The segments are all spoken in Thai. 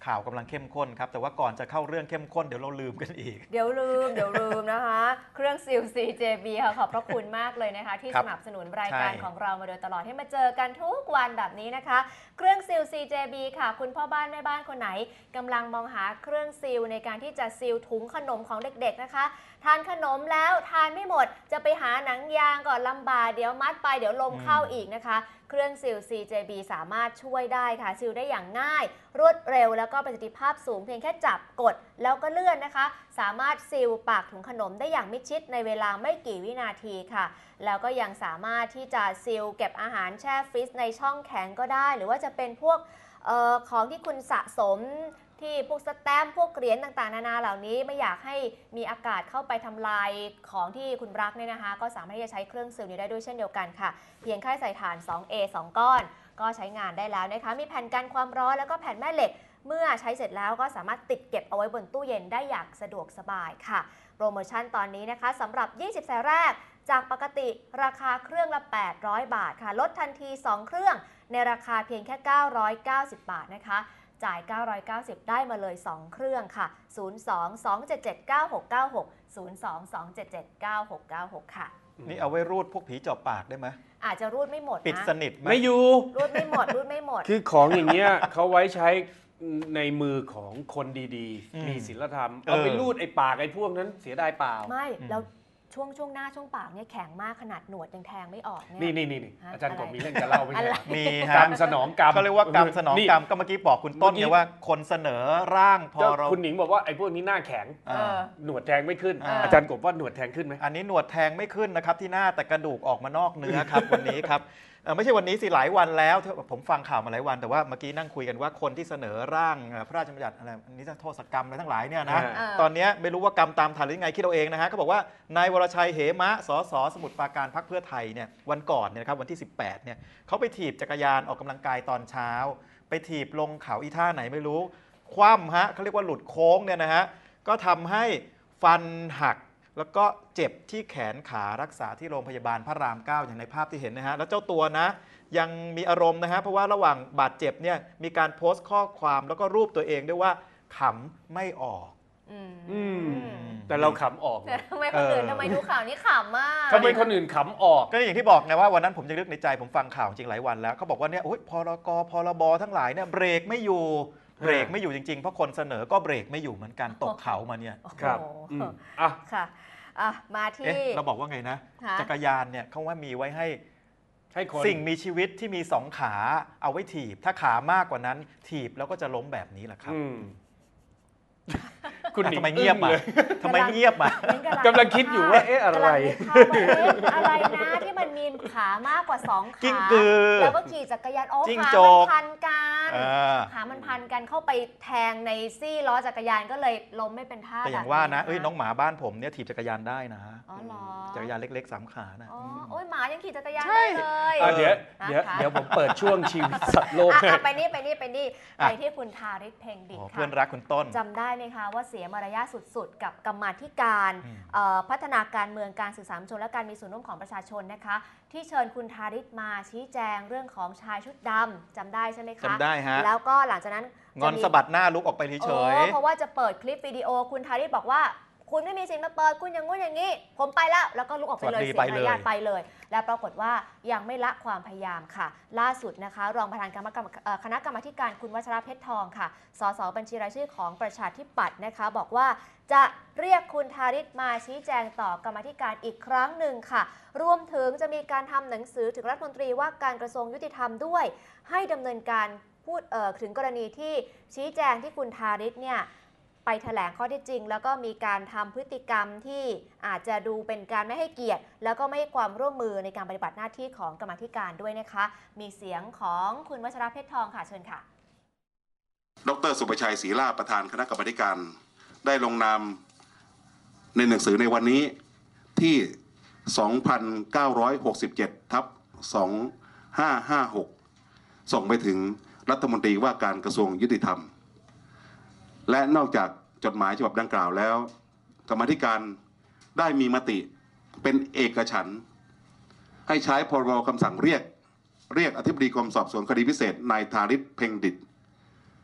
ข่าวกำลังเข้มข้นครับแต่ว่าก่อนจะเข้าเรื่องเข้มข้นเดี๋ยวเราลืมกันอีกเดี๋ยวลืมนะคะเครื่องซิล CJB ค่ะขอบพระคุณมากเลยนะคะที่สนับสนุนรายการของเรามาโดยตลอดให้มาเจอกันทุกวันแบบนี้นะคะเครื่องซิล CJB ค่ะคุณพ่อบ้านแม่บ้านคนไหนกำลังมองหาเครื่องซิลในการที่จะซิลถุงขนมของเด็กๆนะคะทานขนมแล้วทานไม่หมดจะไปหาหนังยางก่อนลำบากเดี๋ยวมัดไปเดี๋ยวลมเข้าอีกนะคะเครื่องซิล CJB สามารถช่วยได้ค่ะซิลได้อย่างง่ายรวดเร็วแล้วก็ประสิทธิภาพสูงเพียงแค่จับกดแล้วก็เลื่อนนะคะสามารถซิลปากถุงขนมได้อย่างมิดชิดในเวลาไม่กี่วินาทีค่ะแล้วก็ยังสามารถที่จะซิลเก็บอาหารแช่ฟรีซในช่องแข็งก็ได้หรือว่าจะเป็นพวกของที่คุณสะสมที่พวกสแตมป์พวกเหรียญต่างๆนานาเหล่านี้ไม่อยากให้มีอากาศเข้าไปทำลายของที่คุณรักเนี่ยนะคะก็สามารถที่จะใช้เครื่องซิลนี้ได้ด้วยเช่นเดียวกันค่ะเพียงแค่ใส่ถ่าน 2A 2 ก้อนก็ใช้งานได้แล้วนะคะมีแผ่นกันความร้อนแล้วก็แผ่นแม่เหล็กเมื่อใช้เสร็จแล้วก็สามารถติดเก็บเอาไว้บนตู้เย็นได้อย่างสะดวกสบายค่ะโปรโมชั่นตอนนี้นะคะสำหรับ20 สายแรกจากปกติราคาเครื่องละ800 บาทค่ะลดทันที2เครื่องในราคาเพียงแค่990 บาทนะคะจ่าย990ได้มาเลย2เครื่องค่ะ02-277-9696 02-277-9696 ค่ะนี่เอาไว้รูดพวกผีเจาะปากได้ไหมอาจจะรูดไม่หมดนะปิดสนิทไหมไม่อยู่รูดไม่หมดคือของอย่างเงี้ยเขาไว้ใช้ในมือของคนดีๆมีศีลธรรมเอาไปรูดไอ้ปากไอ้พวกนั้นเสียดายเปล่าไม่แล้วช่วงหน้าช่วงปากเนี่ยแข็งมากขนาดหนวดยังแทงไม่ออกเนี่ยนี่อาจารย์กบมีเรื่องจะเล่าไหมมีกรรมสนองกรรมเขาเรียกว่ากรรมสนองกรรมก็เมื่อกี้บอกคุณต้นไงว่าคนเสนอร่างพอเราคุณหนิงบอกว่าไอ้พวกนี้หน้าแข็งหนวดแทงไม่ขึ้นอาจารย์กบว่าหนวดแทงขึ้นไหมอันนี้หนวดแทงไม่ขึ้นนะครับที่หน้าแต่กระดูกออกมานอกเนื้อครับวันนี้ครับไม่ใช่วันนี้สิหลายวันแล้วผมฟังข่าวมาหลายวันแต่ว่าเมื่อกี้นั่งคุยกันว่าคนที่เสนอร่างพระราชบัญญัติอะไรนิรโทษกรรมอะไรทั้งหลายเนี่ยนะตอนนี้ไม่รู้ว่ากรรมตามทันหรือไงคิดเอาเองนะฮะเขาบอกว่านายวรชัยเหมะสสสมุทรปราการพรรคเพื่อไทยเนี่ยวันก่อนเนี่ยนะครับวันที่18เนี่ยเขาไปถีบจักรยานออกกำลังกายตอนเช้าไปถีบลงเขาอีท่าไหนไม่รู้คว่ำฮะเขาเรียกว่าหลุดโค้งเนี่ยนะฮะก็ทำให้ฟันหักแล้วก็เจ็บที่แขนขารักษาที่โรงพยาบาลพระราม 9อย่างในภาพที่เห็นนะฮะแล้วเจ้าตัวนะยังมีอารมณ์นะฮะเพราะว่าระหว่างบาดเจ็บเนี่ยมีการโพสต์ข้อความแล้วก็รูปตัวเองด้วยว่าขำไม่ออกแต่เราขำออกทำไมคนอื่นทำไมดูข่าวนี้ขำมากทำไมคนอื่นขำออกก็อย่างที่บอกไงว่าวันนั้นผมยังนึกในใจผมฟังข่าวจริงหลายวันแล้วเขาบอกว่าเนี่ยพรบทั้งหลายเนี่ยเบรกไม่อยู่จริงๆเพราะคนเสนอก็เบรกไม่อยู่เหมือนกันตกเขามาเนี่ยครับค่ะมาที่เราบอกว่าไงนะจักรยานเนี่ยเขาว่ามีไว้ให้สิ่งมีชีวิตที่มี2ขาเอาไว้ถีบถ้าขามากกว่านั้นถีบแล้วก็จะล้มแบบนี้แหละครับคุณทำไมเงียบอ่ะทำไมเงียบอ่ะกำลังคิดอยู่ว่าอะไรอะไรนะที่มันมีขามากกว่า2ขาแล้วก็ขี่จักรยานขามันพันกันขามันพันกันเข้าไปแทงในซี่ล้อจักรยานก็เลยล้มไม่เป็นท่าแต่อย่างว่านะน้องหมาบ้านผมเนี่ยถีบจักรยานได้นะจักรยานเล็กๆ3 ขานะหมายังขี่จักรยานได้เลยเดี๋ยวผมเปิดช่วงชีวิตสัตว์โลกไปนี่ไปที่คุณทาริศเพ็งดิษฐ์ค่ะเพื่อนรักคุณต้นจำได้ไหมคะว่าเสียมารยาทสุดๆกับกรรมาธิการพัฒนาการเมืองการสื่อสารมวลชนและการมีส่วนร่วมของประชาชนนะคะที่เชิญคุณทาริศมาชี้แจงเรื่องของชายชุดดำจำได้ใช่ไหมคะจำได้ฮะแล้วก็หลังจากนั้นงอนสะบัดหน้าลุกออกไปเฉยๆเพราะว่าจะเปิดคลิปวิดีโอคุณทาริศบอกว่าคุณไม่มีสิทธิ์มาเปิดคุณอย่างงู้นอย่างนี้ผมไปแล้วก็ลุกออกไปเลยเสียมารยาทไปเลยและปรากฏว่ายังไม่ละความพยายามค่ะล่าสุดนะคะรองประธานคณะกรรมาการคุณวัชรเพชรทองค่ะสสบัญชีรายชื่อของประชาธิปัตย์นะคะบอกว่าจะเรียกคุณทาริศมาชี้แจงต่อกรรมาธิการอีกครั้งหนึ่งค่ะรวมถึงจะมีการทำหนังสือถึงรัฐมนตรีว่าการกระทรวงยุติธรรมด้วยให้ดำเนินการพูดถึงกรณีที่ชี้แจงที่คุณทาริศเนี่ยไปแถลงข้อเท็จจริงแล้วก็มีการทำพฤติกรรมที่อาจจะดูเป็นการไม่ให้เกียรติแล้วก็ไม่ให้ความร่วมมือในการปฏิบัติหน้าที่ของกรรมาธิการด้วยนะคะมีเสียงของคุณวัชรเพชรทองค่ะเชิญค่ะดร.สุประชัยศรีลาภประธานคณะกรรมาธิการได้ลงนามในหนังสือในวันนี้ที่ 2,967/2556 ส่งไปถึงรัฐมนตรีว่าการกระทรวงยุติธรรมและนอกจากจดหมายฉบับดังกล่าวแล้วกรรมาธิการได้มีมติเป็นเอกฉันท์ให้ใช้พรบคำสั่งเรียกอธิบดีกรมสอบสวนคดีพิเศษนายทาริศเพ็งดิษฐ์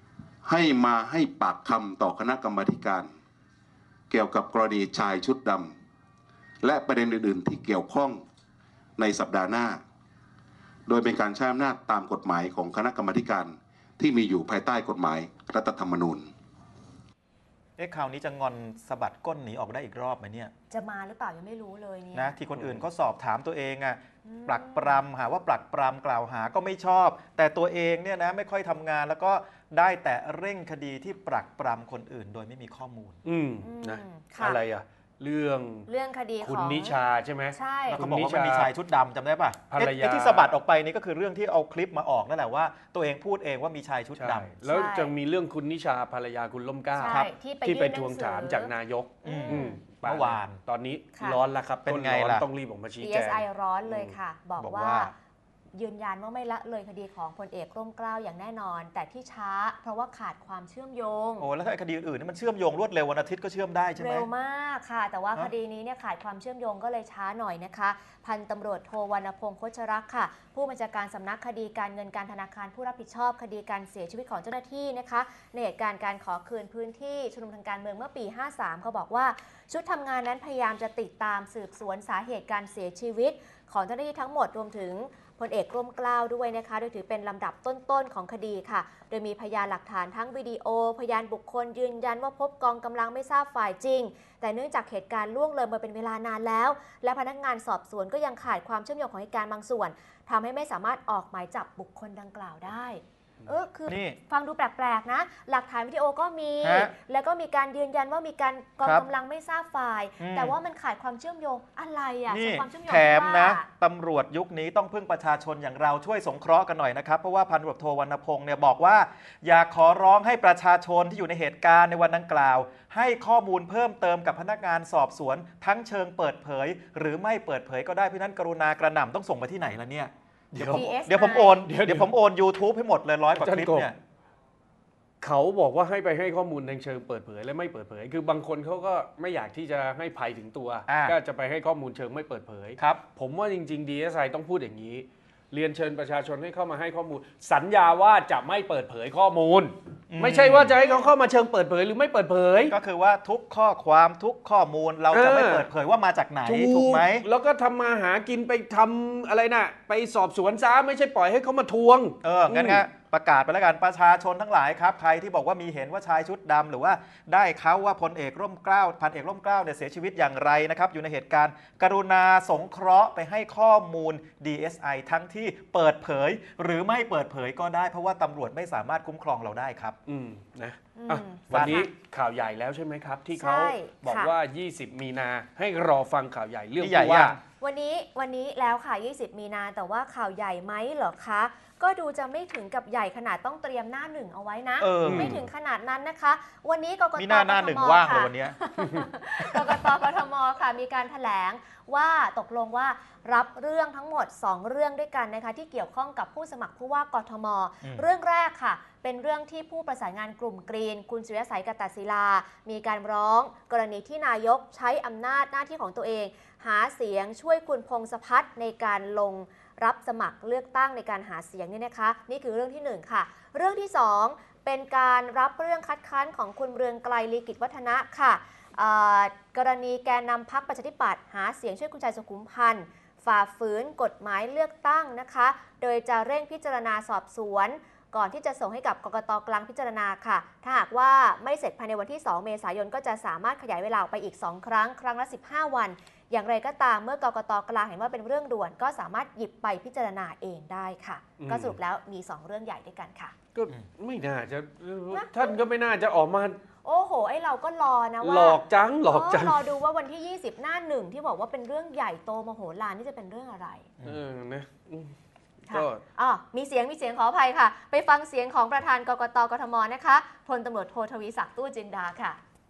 ให้มาให้ปากคำต่อคณะกรรมาธิการ เกี่ยวกับกรณีชายชุดดำและประเด็นอื่นๆที่เกี่ยวข้องในสัปดาห์หน้า โดยเป็นการใช้อำนาจตามกฎหมายของคณะกรรมาธิการที่มีอยู่ภายใต้กฎหมายรัฐธรรมนูญคราวนี้จะงอนสะบัดก้นหนีออกได้อีกรอบไหมเนี่ยจะมาหรือเปล่ายังไม่รู้เลยเนี่ยนะที่คนอื่นก็สอบถามตัวเองอะปลักปรำหาว่าปลักปรำกล่าวหาก็ไม่ชอบ แต่ตัวเองเนี่ยนะไม่ค่อยทำงานแล้วก็ได้แต่เร่งคดีที่ปลักปรำคนอื่นโดยไม่มีข้อมูลนะค่ะอะไรอ่ะ เรื่องคดีของคุณนิชาใช่ไหมใช่แล้วเขาบอกว่ามันมีชายชุดดำจำได้ป่ะภรรยาไอ้ที่สะบัดออกไปนี่ก็คือเรื่องที่เอาคลิปมาออกนั่นแหละว่าตัวเองพูดเองว่ามีชายชุดใช่ดำแล้วจะมีเรื่องคุณนิชาภรรยาคุณล่มเกล้าใช่ที่ไปทวงถามจากนายกอืมป่ะเมื่อวานตอนนี้ค่ะร้อนแล้วครับเป็นไงต้ร้อล่ะต้องรีบออกมาชี้แจง DSI ร้อนเลยค่ะ บอกบอกว่าว่ายืนยันว่าไม่ละเลยคดีของพลเอกร่มเกล้าอย่างแน่นอน แต่ที่ช้าเพราะว่าขาดความเชื่อมโยงโอ้แล้วถ้าไอ้คดีอื่นๆนี่มันเชื่อมโยงรวดเร็ววันอาทิตย์ก็เชื่อมได้ใช่ไหมเร็วมากค่ะ แต่ว่าฮะคดีนี้เนี่ยขาดความเชื่อมโยงก็เลยช้าหน่อยนะคะ พันตำรวจโทวรรณพงศ์โคชรักษ์ค่ะ ผู้บัญชาการสำนักคดีการเงินการธนาคารผู้รับผิดชอบคดีการเสียชีวิตของเจ้าหน้าที่นะคะในเหตุการณ์การขอคืนพื้นที่ชุมนุมทางการเมืองเมื่อปี 53เขาบอกว่าชุดทำงานนั้นพยายามจะติดตามสืบสวนสาเหตุการเสียชีวิตของเจ้าหน้าที่ทั้งหมดรวมถึงพลเอกร่มเกล้าด้วยนะคะโดยถือเป็นลำดับต้นๆของคดีค่ะ โดยมีพยานหลักฐานทั้งวิดีโอพยานบุคคลยืนยันว่าพบกองกำลังไม่ทราบฝ่ายจริง แต่เนื่องจากเหตุการณ์ล่วงเลยมาเป็นเวลานานแล้ว และพนักงานสอบสวนก็ยังขาดความเชื่อมโยงของเหตุการณ์บางส่วนทำให้ไม่สามารถออกหมายจับบุคคลดังกล่าวได้คือนี่ฟังดูแปลกๆนะ หลักฐานวิดีโอก็มีฮะแล้วก็มีการยืนยันว่ามีการกองครับกำลังไม่ทราบฝ่ายอืมแต่ว่ามันขาดความเชื่อมโยงอะไรอ่ะนี่ความเชื่อมโยงแถมนะว่าตำรวจยุคนี้ต้องพึ่งประชาชนอย่างเราช่วยสงเคราะห์กันหน่อยนะครับ เพราะว่าพันตำรวจโทวรรณพงศ์เนี่ยบอกว่า อยากขอร้องให้ประชาชนที่อยู่ในเหตุการณ์ในวันดังกล่าว ให้ข้อมูลเพิ่มเติมกับพนักงานสอบสวน ทั้งเชิงเปิดเผย หรือไม่เปิดเผยก็ได้เพราะฉะนั้นกรุณากระหน่ำต้องส่งไปที่ไหนล่ะเนี่ยเดี๋ยวผม DSI เดี๋ยวผมโอน เดี๋ยวผมโอน YouTube ให้หมดเลย100 กว่าคลิปเนี่ยเขาบอกว่าให้ไปให้ข้อมูลในเชิงเปิดเผยและไม่เปิดเผย คือบางคนเขาก็ไม่อยากที่จะให้ภัยถึงตัว ก็จะไปให้ข้อมูลเชิงไม่เปิดเผยครับผมว่าจริงๆ DSI ต้องพูดอย่างนี้ เรียนเชิญประชาชนให้เข้ามาให้ข้อมูล สัญญาว่าจะไม่เปิดเผยข้อมูล ไม่ใช่ว่าจะให้เขาเข้ามาเชิงเปิดเผยหรือไม่เปิดเผยก็คือว่าทุกข้อความทุกข้อมูลเราจะไม่เปิดเผยว่ามาจากไหนถูกไหมแล้วก็ทำมาหากินไปทำอะไรนะไปสอบสวนซะไม่ใช่ปล่อยให้เขามาทวงงั้นฮะประกาศไปแล้วกันประชาชนทั้งหลายครับ ใครที่บอกว่ามีเห็นว่าชายชุดดำหรือว่าได้เขาว่าพลเอกร่มเกล้าพันเอกร่มเกล้าเนี่ยเสียชีวิตอย่างไรนะครับอยู่ในเหตุการณ์กรุณาสงเคราะห์ไปให้ข้อมูล DSI ทั้งที่เปิดเผย หรือไม่เปิดเผยก็ได้เพราะว่าตำรวจไม่สามารถคุ้มครองเราได้ครับนะอืมอ่ะวันนี้ข่าวใหญ่แล้วใช่ไหมครับ ที่เขาใช่บอกค่ะว่า 20 มีนาให้รอฟังข่าวใหญ่เรื่องนี่ใหญ่ผู้ว่ายังวันนี้แล้วค่ะ 20 มีนาแต่ว่าข่าวใหญ่ไหมเหรอคะ ก็ดูจะไม่ถึงกับใหญ่ขนาดต้องเตรียมหน้าหนึ่งเอาไว้นะ ไม่ถึงขนาดนั้นนะคะ วันนี้กกตมีหน้าหนึ่งกทมว่างเลยค่ะวันเนี้ยกกตกทมค่ะมีการแถลงว่าตกลงว่ารับเรื่องทั้งหมด 2 เรื่องด้วยกันนะคะที่เกี่ยวข้องกับผู้สมัครผู้ว่ากทม เรื่องแรกค่ะ เป็นเรื่องที่ผู้ประสานงานกลุ่มกรีนคุณสุริยสัยกตศิลา มีการร้องกรณีที่นายกใช้อำนาจหน้าที่ของตัวเอง หาเสียงช่วยคุณพงศพัฒน์ในการลงรับสมัครเลือกตั้งในการหาเสียงนี่นะคะ นี่คือเรื่องที่ 1 ค่ะ เรื่องที่ 2 เป็นการรับเรื่องคัดค้านของคุณเรืองไกลลีกิจวัฒนะค่ะกรณีแกนนำพรรคประชาธิปัตย์หาเสียงช่วยคุณชายสุขุมพันธ์ฝ่าฝืนกฎหมายเลือกตั้งนะคะ โดยจะเร่งพิจารณาสอบสวน ก่อนที่จะส่งให้กับกกตกลางพิจารณาค่ะ ถ้าหากว่าไม่เสร็จภายในวันที่ 2 เมษายนก็จะสามารถขยายเวลาออกไปอีก 2 ครั้ง ครั้งละ 15 วัน อย่างไรก็ตามเมื่อกกตกลางเห็นว่าเป็นเรื่องด่วน ก็สามารถหยิบไปพิจารณาเองได้ค่ะ ก็สรุปแล้วมี 2 เรื่องใหญ่ด้วยกันค่ะก็ไม่น่าจะท่านก็ไม่น่าจะออกมาโอ้โห ไอเราก็รอนะว่าหลอกจังหลอกจังรอดูว่าวันที่ 20 หน้าหนึ่งที่บอกว่าเป็นเรื่องใหญ่โตมโหฬารนี่จะเป็นเรื่องอะไรนะค่ะก็มีเสียงขออภัยค่ะ ไปฟังเสียงของประธานกกตกทมนะคะพลตำรวจโททวีศักดิ์ตู้จินดาค่ะ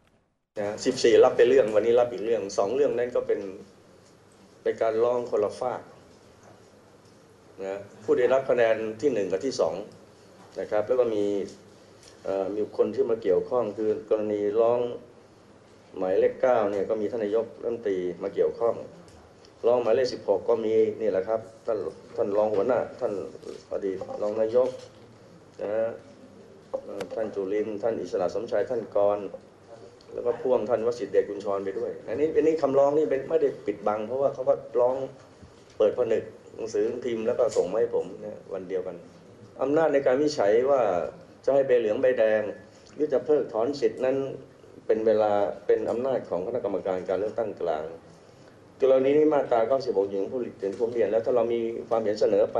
14 รับไปเรื่องวันนี้รับอีกเรื่อง2 เรื่องนั้นก็เป็นการร้องคนละฝากนะผู้ได้รับคะแนนที่1กับที่2นะครับแล้วก็มีคนที่มาเกี่ยวข้องคือกรณีร้องหมายเลข9เนี่ยก็มีท่านนายกรัฐมนตรีมาเกี่ยวข้องร้องหมายเลข16ก็มีนี่แหละครับท่านรองหัวหน้าท่านอดีตรองนายกนะท่านจุลินทร์ท่านอิสระสมชายท่านกรแล้วก็พ่วงท่านวสิทธิ์เดชกุลชรไปด้วยอันนี้คำร้องนี่ไม่ได้ปิดบังเพราะว่าเขาก็ร้องเปิดผนึกหนังสือพิมพ์แล้วก็ส่งมาให้ผมเนี่ยวันเดียวกันอำนาจในการวิจัยว่าจะให้ใบเหลืองใบแดงหรือจะเพิกถอนสิทธินั้นเป็นอำนาจของคณะกรรมการการเลือกตั้งกลางกรณีนี้มาตรา96อย่างที่ผมเรียนแล้วถ้าเรามีความเห็นเสนอไป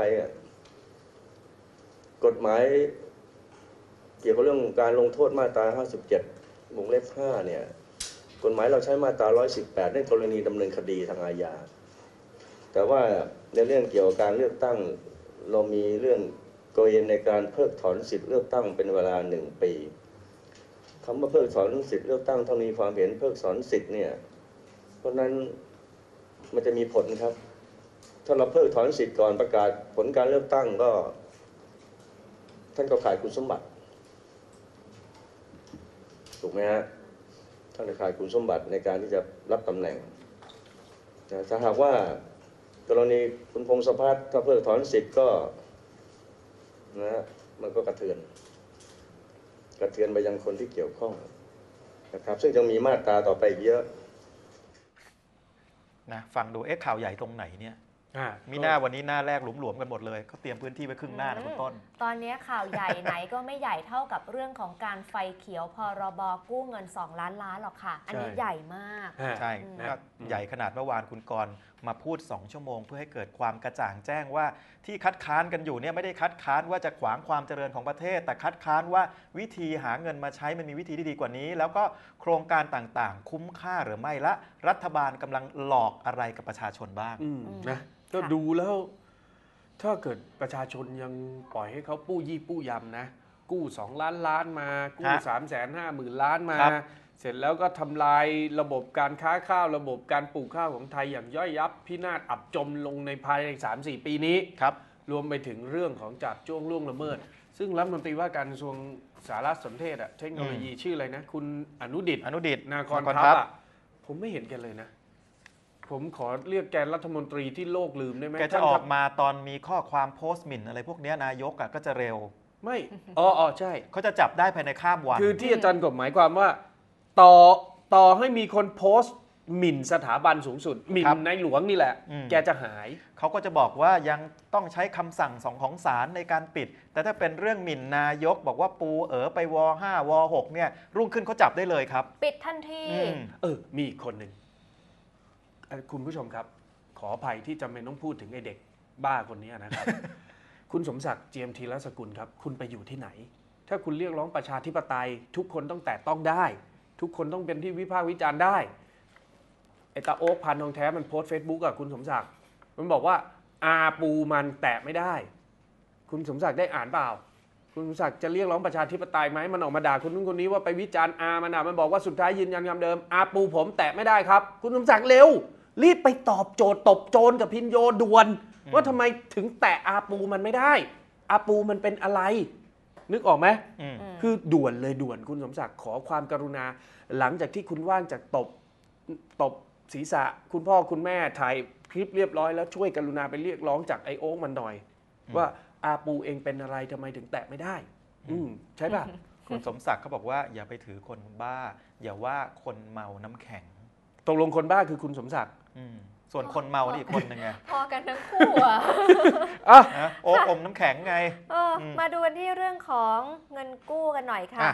กฎหมายเกี่ยวกับเรื่องการลงโทษมาตรา57วงเล็บ5เนี่ยกฎหมายเราใช้มาตรา118ในกรณีดำเนินคดีทางอาญาแต่ว่าในเรื่องเกี่ยวกับการเลือกตั้งเรามีเรื่องกรณีในการเพิกถอนสิทธิเลือกตั้งเป็นเวลา1 ปีคำว่าเพิกถอนสิทธิเลือกตั้งต้องมีความเห็นเพิกถอนสิทธิ์เนี่ยเพราะนั้นมันจะมีผลครับถ้าเราเพิกถอนสิทธิ์ก่อนประกาศผลการเลือกตั้งก็ท่านก็ขาดคุณสมบัติถูกไหมฮะท่านขาดคุณสมบัติในการที่จะรับตำแหน่งแต่ถ้าหากว่ากรณีคุณพงศพัฒน์ถ้าเพิกถอนสิทธิ์ก็นะมันก็กระเทือนไปยังคนที่เกี่ยวข้องนะครับซึ่งยังมีมาตราต่อไปอีกเยอะนะฟังดูข่าวใหญ่ตรงไหนเนี่ยมีหน้าวันนี้หน้าแรกหลวมๆกันหมดเลยเขาเตรียมพื้นที่ไว้ครึ่งหน้านะคุณต้นตอนนี้ข่าวใหญ่ไหนก็ไม่ใหญ่เท่ากับเรื่องของการไฟเขียวพรบกู้เงิน2 ล้านล้านหรอกค่ะอันนี้ใหญ่มากใช่ก็ใหญ่ขนาดเมื่อวานคุณกรณ์มาพูด2 ชั่วโมงเพื่อให้เกิดความกระจ่างแจ้งว่าที่คัดค้านกันอยู่เนี่ยไม่ได้คัดค้านว่าจะขวางความเจริญของประเทศแต่คัดค้านว่าวิธีหาเงินมาใช้มันมีวิธีที่ดีกว่านี้แล้วก็โครงการต่างๆคุ้มค่าหรือไม่ละรัฐบาลกำลังหลอกอะไรกับประชาชนบ้างนะก็ดูแล้วถ้าเกิดประชาชนยังปล่อยให้เขาปู้ยี่ปู้ยำนะกู้2 ล้านล้านมากู้350,000 ล้านมาเสร็จแล้วก็ทำลายระบบการค้าข้าวระบบการปลูกข้าวของไทยอย่างย่อยยับพินาศอับจมลงในภายใน 3-4 ปีนี้ครับรวมไปถึงเรื่องของจับจ้วงล่วงละเมิดซึ่งรัฐมนตรีว่าการกระทรวงสารสนเทศเทคโนโลยีชื่ออะไรนะคุณอนุดิษฐ์นาคอนทัพผมไม่เห็นแกเลยนะผมขอเรียกแกรัฐมนตรีที่โลกลืมได้ไหมแกจะออกมาตอนมีข้อความโพสต์หมิ่นอะไรพวกนี้นายกก็จะเร็วไม่ใช่เขาจะจับได้ภายในข้ามวันคือที่อาจารย์กบหมายความว่าต่อให้มีคนโพสต์หมิ่นสถาบันสูงสุดหมิ่นในหลวงนี่แหละแกจะหายเขาก็จะบอกว่ายังต้องใช้คำสั่งของศาลในการปิดแต่ถ้าเป็นเรื่องหมิ่นนายกบอกว่าปูไปว5ว6เนี่ยรุ่งขึ้นเขาจับได้เลยครับปิดทันทีมีอีกคนหนึ่งคุณผู้ชมครับขออภัยที่จำเป็นต้องพูดถึงไอ้เด็กบ้าคนนี้นะครับ คุณสมศักดิ์เจียมธีรสกุลครับคุณไปอยู่ที่ไหนถ้าคุณเรียกร้องประชาธิปไตยทุกคนต้องแตะต้องได้ทุกคนต้องเป็นที่วิพากษ์วิจารณ์ได้ไอ้ตาโอ๊คพันทองแท้มันโพสต์ Facebook กับคุณสมศักดิ์มันบอกว่าอาปูมันแตะไม่ได้คุณสมศักดิ์ได้อ่านเปล่าคุณสมศักดิ์จะเรียกร้องประชาธิปไตยไหมมันออกมาด่าคนนู้นคนนี้ว่าไปวิจารณ์มันบอกว่าสุดท้ายยืนยันคำเดิมอาปูผมแตะไม่ได้ครับคุณสมศักดิ์เร็วรีบไปตอบโจทย์ตบโจรกับพินโยด่วนว่าทำไมถึงแตะอาปูมันไม่ได้อาปูมันเป็นอะไรนึกออกไหมคือด่วนเลยด่วนคุณสมศักดิ์ขอความกรุณาหลังจากที่คุณว่างจากตบศีรษะคุณพ่อคุณแม่ถ่ายคลิปเรียบร้อยแล้วช่วยกรุณาไปเรียกร้องจากไอโอ๊กมันหน่อยว่าอาปูเองเป็นอะไรทำไมถึงแตะไม่ได้ใช่ป่ะคุณสมศักดิ์เขาบอกว่าอย่าไปถือคนบ้าอย่าว่าคนเมาน้ำแข็งตกลงคนบ้าคือคุณสมศักดิ์ส่วนคนเมานี่อีกคนหนึ่งไงพอกันทั้งคู่โอ้อมน้ำแข็งไงมาดูกันที่เรื่องของเงินกู้กันหน่อยค่ะ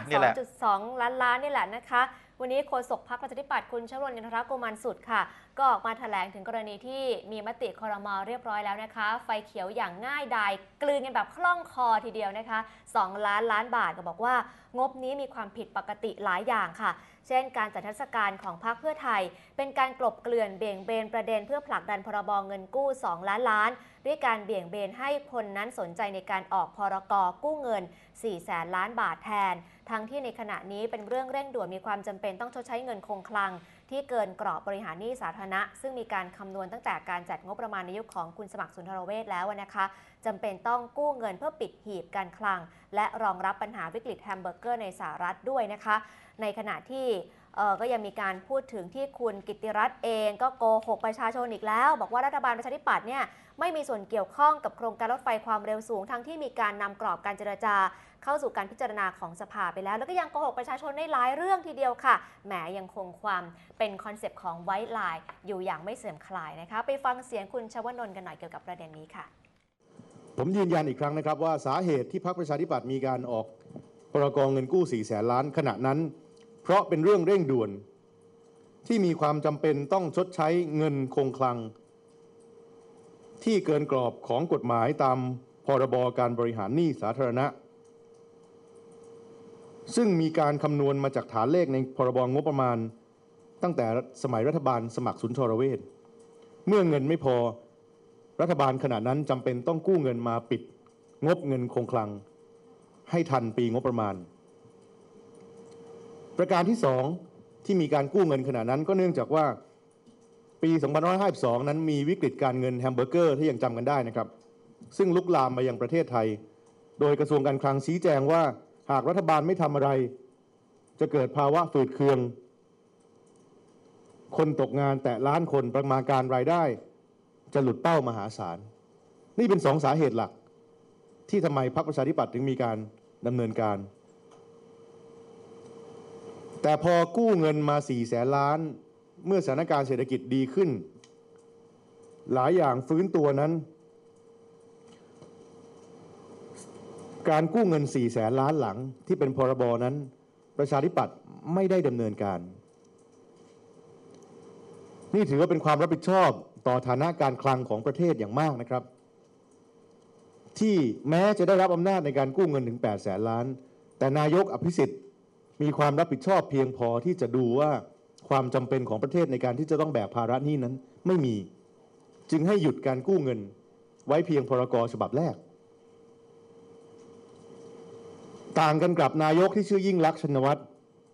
2.2 ล้านล้านนี่แหละนะคะวันนี้โฆษกพรรคประชาธิปัตย์คุณชวลิน อินทรโกมันสุดค่ะก็ออกมาแถลงถึงกรณีที่มีมติครม.เรียบร้อยแล้วนะคะไฟเขียวอย่างง่ายดายกลืนกันแบบคล่องคอทีเดียวนะคะ2 ล้านล้านบาทก็บอกว่างบนี้มีความผิดปกติหลายอย่างค่ะเช่นการจัดเทศกาลของพรรคเพื่อไทยเป็นการกลบเกลื่อนเบี่ยงเบนประเด็นเพื่อผลักดันพรบเงินกู้2 ล้านล้านด้วยการเบี่ยงเบนให้คนนั้นสนใจในการออกพรก.กู้เงิน 400,000 ล้านบาทแทนทั้งที่ในขณะนี้เป็นเรื่องเร่งด่วนมีความจำเป็นต้องชดใช้เงินคงคลังที่เกินกรอบบริหารหนี้สาธารณะซึ่งมีการคำนวณตั้งแต่การจัดงบประมาณในยุคของคุณสมัครสุนทรเวชแล้วนะคะจำเป็นต้องกู้เงินเพื่อปิดหีบการคลังและรองรับปัญหาวิกฤตแฮมเบอร์เกอร์ในสหรัฐด้วยนะคะในขณะที่ก็ยังมีการพูดถึงที่คุณกิตติรัตน์เองก็โกหกประชาชนอีกแล้วบอกว่ารัฐบาลประชาธิปัตย์เนี่ยไม่มีส่วนเกี่ยวข้องกับโครงการรถไฟความเร็วสูงทั้งที่มีการนำกรอบการเจรจาเข้าสู่การพิจารณาของสภาไปแล้วแล้วก็ยังโกหกประชาชนในหลายเรื่องทีเดียวค่ะแหมยังคงความเป็นคอนเซปต์ของไวท์ไลน์อยู่อย่างไม่เสื่อมคลายนะคะไปฟังเสียงคุณชวนนท์กันหน่อยเกี่ยวกับประเด็นนี้ค่ะผมยืนยันอีกครั้งนะครับว่าสาเหตุที่พรรคประชาธิปัตย์มีการออกพรกเงินกู้4 แสนล้านขณะนั้นเพราะเป็นเรื่องเร่งด่วนที่มีความจำเป็นต้องชดใช้เงินคงคลังที่เกินกรอบของกฎหมายตามพรบการบริหารหนี้สาธารณะซึ่งมีการคำนวณมาจากฐานเลขในพรบงบประมาณตั้งแต่สมัยรัฐบาลสมัครสุนทรเวชเมื่อเงินไม่พอรัฐบาลขณะนั้นจำเป็นต้องกู้เงินมาปิดงบเงินคงคลังให้ทันปีงบประมาณประการที่2ที่มีการกู้เงินขณะนั้นก็เนื่องจากว่าปี2552นั้นมีวิกฤตการเงินแฮมเบอร์เกอร์ที่ยังจำกันได้นะครับซึ่งลุกลามมายังประเทศไทยโดยกระทรวงการคลังชี้แจงว่าหากรัฐบาลไม่ทำอะไรจะเกิดภาวะฝืดเคืองคนตกงานแต่ล้านคนประมาณการรายได้จะหลุดเป้ามหาศาลนี่เป็น2 สาเหตุหลักที่ทำไมพรรคประชาธิปัตย์ถึงมีการดำเนินการแต่พอกู้เงินมา4 แสนล้านเมื่อสถานการณ์เศรษฐกิจดีขึ้นหลายอย่างฟื้นตัวนั้นการกู้เงิน4 แสนล้านหลังที่เป็นพรบนั้นประชาธิปัตย์ไม่ได้ดำเนินการนี่ถือว่าเป็นความรับผิดชอบต่อฐานะการคลังของประเทศอย่างมากนะครับที่แม้จะได้รับอำนาจในการกู้เงินถึง8 แสนล้านแต่นายกอภิสิทธิ์มีความรับผิดชอบเพียงพอที่จะดูว่าความจำเป็นของประเทศในการที่จะต้องแบกภาระหนี้นั้นไม่มีจึงให้หยุดการกู้เงินไว้เพียงพรก.ฉบับแรกต่างกันกับนายกที่ชื่อยิ่งลักษณ์ชินวัตร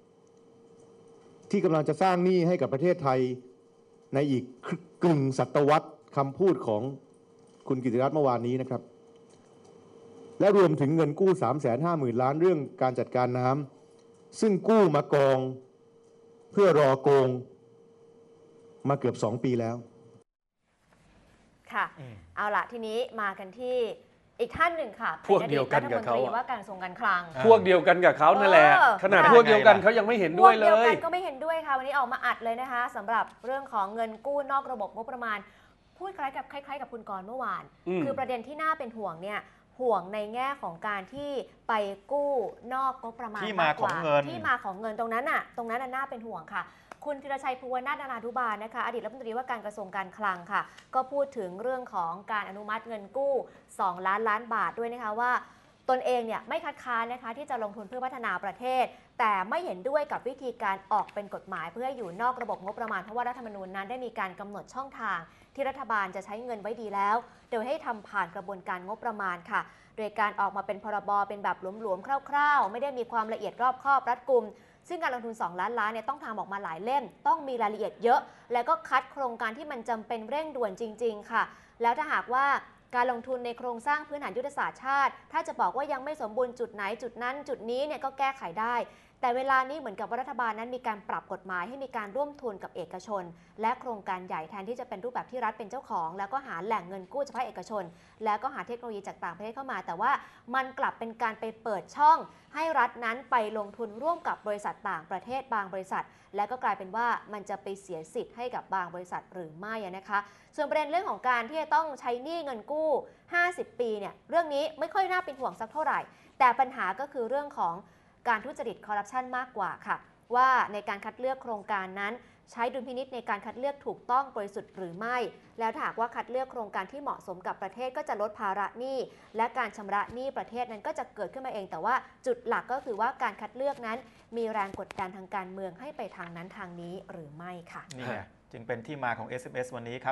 ที่กำลังจะสร้างหนี้ให้กับประเทศไทยในอีกกึ่งศตวรรษคำพูดของคุณกิติรัตน์เมื่อวานนี้นะครับและรวมถึงเงินกู้ 350,000 ล้านเรื่องการจัดการน้ำซึ่งกู้มากองเพื่อรอโกงมาเกือบ2 ปีแล้วค่ะเอาละทีนี้มากันที่อีกท่านหนึ่งค่ะพวกเดียวกันกับเขาป็นอดีตรัฐมนตรีว่าการกระทรวงการคลังพวกเดียวกันกับเขานั่นแหละขนาดพวกเดียวกันเขายังไม่เห็นด้วยเลพวกเดียวยกันก็ไม่เห็นด้วยค่ะวันนี้ออกมาอัดเลยนะคะสำหรับเรื่องของเงินกู้นอกระบบงบประมาณพูดคล้ายๆกับคุณกรณ์เมื่อวานคือประเด็นที่น่าเป็นห่วงเนี่ยห่วงในแง่ของการที่ไปกู้นอกงบประมาณที่มาของเงินที่มาของเงินตรงนั้นน่ะน่าเป็นห่วงค่ะคุณธีรชัยภูวนาถ นานานุบาลนะคะอดีตรัฐมนตรีว่าการกระทรวงการคลังค่ะก็พูดถึงเรื่องของการอนุมัติเงินกู้2 ล้านบาทด้วยนะคะว่าตนเองเนี่ยไม่คัดค้านนะคะที่จะลงทุนเพื่อพัฒนาประเทศแต่ไม่เห็นด้วยกับวิธีการออกเป็นกฎหมายเพื่ออยู่นอกระบบงบประมาณเพราะว่ารัฐธรรมนูญนั้นได้มีการกำหนดช่องทางที่รัฐบาลจะใช้เงินไว้ดีแล้วโดยให้ทำผ่านกระบวนการงบประมาณค่ะโดยการออกมาเป็นพรบเป็นแบบหลวมๆคร่าวๆไม่ได้มีความละเอียดรอบคอบรัดกุมซึ่งการลงทุน2 ล้านล้านเนี่ยต้องทำออกมาหลายเล่มต้องมีรายละเอียดเยอะแล้วก็คัดโครงการที่มันจำเป็นเร่งด่วนจริงๆค่ะแล้วถ้าหากว่าการลงทุนในโครงสร้างพื้นฐานยุทธศาสตร์ชาติถ้าจะบอกว่ายังไม่สมบูรณ์จุดไหนจุดนั้นจุดนี้เนี่ยก็แก้ไขได้แต่เวลานี้เหมือนกับว่ารัฐบาลนั้นมีการปรับกฎหมายให้มีการร่วมทุนกับเอกชนและโครงการใหญ่แทนที่จะเป็นรูปแบบที่รัฐเป็นเจ้าของแล้วก็หาแหล่งเงินกู้เฉพาะเอกชนแล้วก็หาเทคโนโลยีจากต่างประเทศเข้ามาแต่ว่ามันกลับเป็นการไปเปิดช่องให้รัฐนั้นไปลงทุนร่วมกับบริษัทต่างประเทศบางบริษัทและก็กลายเป็นว่ามันจะไปเสียสิทธิ์ให้กับบางบริษัทหรือไม่นะคะส่วนประเด็นเรื่องของการที่จะต้องใช้หนี้เงินกู้50 ปีเนี่ยเรื่องนี้ไม่ค่อยน่าเป็นห่วงสักเท่าไหร่แต่ปัญหาก็คือเรื่องของการทุจริตคอร์รัปชันมากกว่าค่ะว่าในการคัดเลือกโครงการนั้นใช้ดุลพินิจในการคัดเลือกถูกต้องบริสุทธิ์หรือไม่แล้วถ้าหากว่าคัดเลือกโครงการที่เหมาะสมกับประเทศก็จะลดภาระหนี้และการชำระหนี้ประเทศนั้นก็จะเกิดขึ้นมาเองแต่ว่าจุดหลักก็คือว่าการคัดเลือกนั้นมีแรงกดดันทางการเมืองให้ไปทางนั้นทางนี้หรือไม่ค่ะนี่ไงจึงเป็นที่มาของ SMS วันนี้ครับ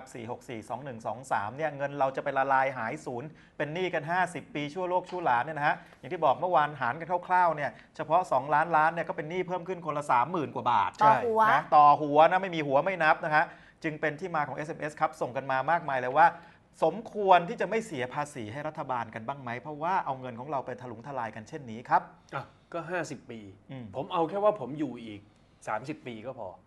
4642123เนี่ยเงินเราจะไปละลายหายศูนย์เป็นหนี้กัน50 ปีชั่วโลกชั่วหลานเนี่ยนะฮะอย่างที่บอกเมื่อวานหารกันคร่าวๆเนี่ยเฉพาะ2 ล้านล้านเนี่ยก็เป็นหนี้เพิ่มขึ้นคนละ 30,000 กว่าบาทต่อหัวนะต่อหัวนะไม่มีหัวไม่นับนะฮะจึงเป็นที่มาของ SMS ครับส่งกันมามากมายเลยว่าสมควรที่จะไม่เสียภาษีให้รัฐบาลกันบ้างไหมเพราะว่าเอาเงินของเราไปถลุงทลายกันเช่นนี้ครับก็50 ปีผมเอาแค่ว่าผมอยู่อีก30 ปีก็พอ